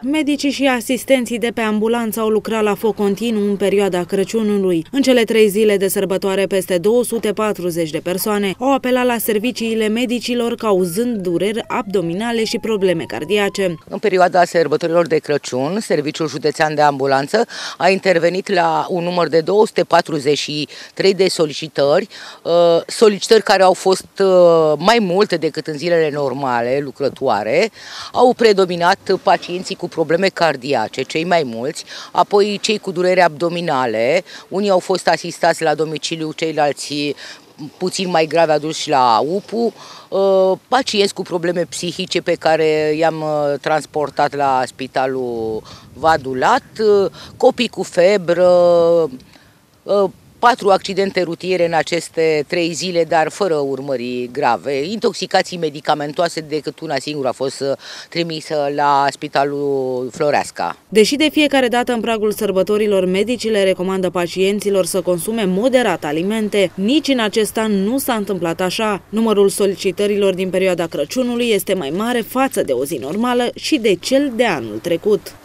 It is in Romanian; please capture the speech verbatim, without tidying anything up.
Medicii și asistenții de pe ambulanță au lucrat la foc continuu în perioada Crăciunului. În cele trei zile de sărbătoare, peste două sute patruzeci de persoane au apelat la serviciile medicilor, cauzând dureri abdominale și probleme cardiace. În perioada sărbătorilor de Crăciun, Serviciul Județean de Ambulanță a intervenit la un număr de două sute patruzeci și trei de solicitări, solicitări care au fost mai multe decât în zilele normale lucrătoare. Au predominat pacienții cu probleme cardiace, cei mai mulți, apoi cei cu durere abdominale, unii au fost asistați la domiciliu, ceilalți puțin mai grave aduși la U P U, pacienți cu probleme psihice pe care i-am transportat la Spitalul Vadulat, copii cu febră, patru accidente rutiere în aceste trei zile, dar fără urmări grave. Intoxicații medicamentoase, decât una singură a fost trimisă la Spitalul Floreasca. Deși de fiecare dată în pragul sărbătorilor medicii le recomandă pacienților să consume moderat alimente, nici în acest an nu s-a întâmplat așa. Numărul solicitărilor din perioada Crăciunului este mai mare față de o zi normală și de cel de anul trecut.